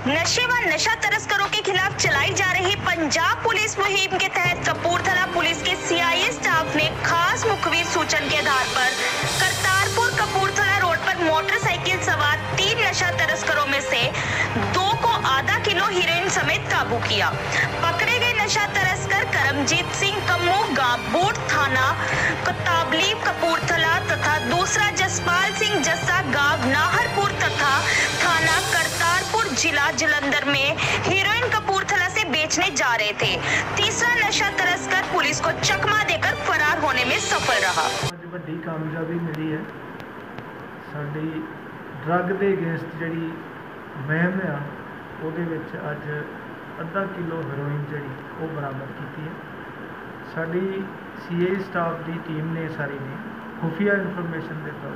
नशे व नशा तस्करों के खिलाफ चलाई जा रही पंजाब पुलिस मुहिम के तहत कपूरथला पुलिस के सीआईए स्टाफ ने खास मुखबिर सूचना के आधार पर करतारपुर कपूरथला रोड पर मोटरसाइकिल सवार 3 नशा तस्करों में से 2 को आधा किलो हीरोइन समेत काबू किया। पकड़े गए नशा तस्कर करमजीत सिंह कम्मू गाबूट थाना कताबली कपूरथला तथा दूसरा जसपाल सिंह जस्सा गांव नाहरपुर तथा थाना करतारपुर जिला जलंधर में हीरोइन कपूरथला से बेचने जा रहे थे। तीसरा नशा तस्कर पुलिस को चकमा देकर फरार होने में सफल रहा। ਵੱਡੀ ਕਾਮਯਾਬੀ ਮਿਲੀ ਹੈ ਸਾਡੀ ਡਰੱਗ ਦੇ ਅਗੇਂਸਟ ਜਿਹੜੀ ਮੁਹਿੰਮ ਆ ਉਹਦੇ ਵਿੱਚ ਅੱਜ ਅੱਧਾ ਕਿਲੋ ਹੈਰੋਇਨ ਜਿਹੜੀ ਉਹ ਬਰਾਮਦ ਕੀਤੀ ਹੈ। ਸਾਡੀ ਸੀਏ ਸਟਾਫ ਦੀ ਟੀਮ ਨੇ ਸਾਰੀ ਨੇ ਖੁਫੀਆ ਇਨਫੋਰਮੇਸ਼ਨ ਦੇ ਤੌਰ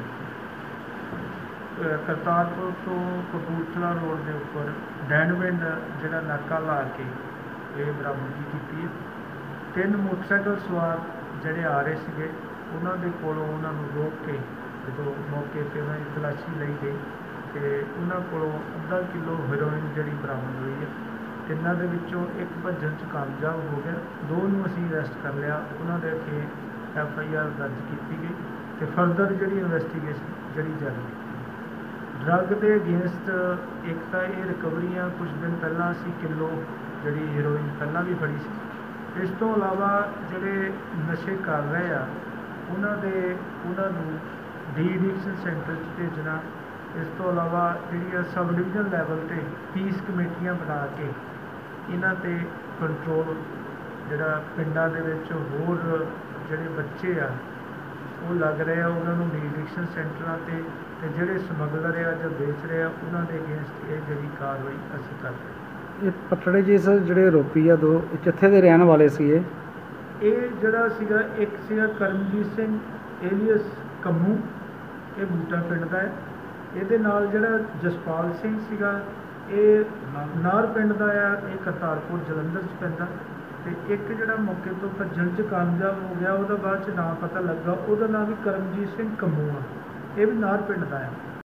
ਤੇ ਕਰਤਾਰਪੁਰ ਤੋਂ ਕਪੂਰਥਲਾ ਰੋਡ ਦੇ ਉੱਪਰ ਡੈਨਵਿੰਡ ਜਿਹੜਾ ਨਾਕਾ ਲਾ ਕੇ ਇਹ ਬਰਾਮਦਗੀ ਕੀਤੀ ਹੈ। 3 ਮੋਟਰਸਾਈਕਲ ਸਵਾਰ ਜਿਹੜੇ ਆ ਰਹੇ ਸੀਗੇ ਉਹਨਾਂ ਦੇ ਕੋਲੋਂ ਉਹਨਾਂ ਨੂੰ ਰੋਕ ਕੇ ਜਦੋਂ ਮੌਕੇ 'ਤੇ ਉਹਨਾਂ ਦੀ ਤਲਾਸ਼ੀ ਲਈ ਗਈ ਅਤੇ ਉਹਨਾਂ ਕੋਲੋਂ ਅੱਧਾ ਕਿਲੋ ਹੈਰੋਇਨ ਜਿਹੜੀ ਬਰਾਮਦ ਹੋਈ ਹੈ। ਤਿੰਨਾਂ ਦੇ ਵਿੱਚੋਂ ਇੱਕ ਭੱਜਣ 'ਚ ਕਾਮਯਾਬ ਹੋ ਗਿਆ, 2 ਨੂੰ ਅਸੀਂ ਅਰੈਸਟ ਕਰ ਲਿਆ। ਉਹਨਾਂ ਦੇ ਅੱਗੇ FIR ਦਰਜ ਕੀਤੀ ਗਈ ਅਤੇ ਫਰਦਰ ਜਿਹੜੀ ਇਨਵੈਸਟੀਗੇਸ਼ਨ ਜਿਹੜੀ ਜਾਰੀ ਡਰੱਗ ਦੇ ਅਗੇਂਸਟ ਇੱਕ ਤਾਂ ਇਹ ਰਿਕਵਰੀਆਂ ਕੁਝ ਦਿਨ ਪਹਿਲਾਂ ਅਸੀਂ ਕਿਲੋ ਜਿਹੜੀ ਹੈਰੋਇਨ ਪਹਿਲਾਂ ਵੀ ਫੜੀ ਸੀ। ਇਸ ਤੋਂ ਇਲਾਵਾ ਜਿਹੜੇ ਨਸ਼ੇ ਕਰ ਰਹੇ ਆ ਉਹਨਾਂ ਨੂੰ ਡੀ ਐਡਿਕਸ਼ਨ ਸੈਂਟਰ 'ਚ ਭੇਜਣਾ। ਇਸ ਤੋਂ ਇਲਾਵਾ ਜਿਹੜੀਆਂ ਸਬ ਡਿਵੀਜ਼ਨ ਲੈਵਲ 'ਤੇ ਪੀਸ ਕਮੇਟੀਆਂ ਬਣਾ ਕੇ ਇਹਨਾਂ 'ਤੇ ਕੰਟਰੋਲ ਜਿਹੜਾ ਪਿੰਡਾਂ ਦੇ ਵਿੱਚ ਹੋਰ ਜਿਹੜੇ ਬੱਚੇ ਆ ਉਹ ਲੱਗ ਰਹੇ ਆ ਉਹਨਾਂ ਨੂੰ ਡੀ ਐਡਿਕਸ਼ਨ ਸੈਂਟਰਾਂ 'ਤੇ ਅਤੇ ਜਿਹੜੇ ਸਮਗਲਰ ਆ ਜਾਂ ਵੇਚ ਰਹੇ ਆ ਉਹਨਾਂ ਦੇ ਅਗੇਂਸਟ ਇਹ ਜਿਹੜੀ ਕਾਰਵਾਈ ਅਸੀਂ ਕਰ ਰਹੇ। ਇਹ ਪਟੜੇ ਜੀ ਸਰ ਜਿਹੜੇ ਆਰੋਪੀ ਆ 2 ਕਿੱਥੇ ਦੇ ਰਹਿਣ ਵਾਲੇ ਸੀ ਇਹ ਜਿਹੜਾ ਸੀਗਾ ਇੱਕ ਸੀਗਾ ਕਰਮਜੀਤ ਸਿੰਘ ਏਲੀਅਸ ਕੰਮੂ, ਇਹ ਬੂਟਾ ਪਿੰਡ ਦਾ ਹੈ। ਇਹਦੇ ਨਾਲ ਜਿਹੜਾ ਜਸਪਾਲ ਸਿੰਘ ਸੀਗਾ ਇਹ ਨਾਰ ਪਿੰਡ ਦਾ ਆ, ਇਹ ਕਰਤਾਰਪੁਰ ਜਲੰਧਰ 'ਚ ਪੈਂਦਾ। ਅਤੇ ਇੱਕ ਜਿਹੜਾ ਮੌਕੇ ਤੋਂ ਭੱਜਣ 'ਚ ਕਾਮਯਾਬ ਹੋ ਗਿਆ ਉਹਦਾ ਬਾਅਦ 'ਚ ਨਾਂ ਪਤਾ ਲੱਗਾ, ਉਹਦਾ ਨਾਂ ਵੀ ਕਰਮਜੀਤ ਸਿੰਘ ਕੰਮੂ ਆ, ਇਹ ਵੀ ਨਾਰ ਪਿੰਡ ਦਾ ਆ।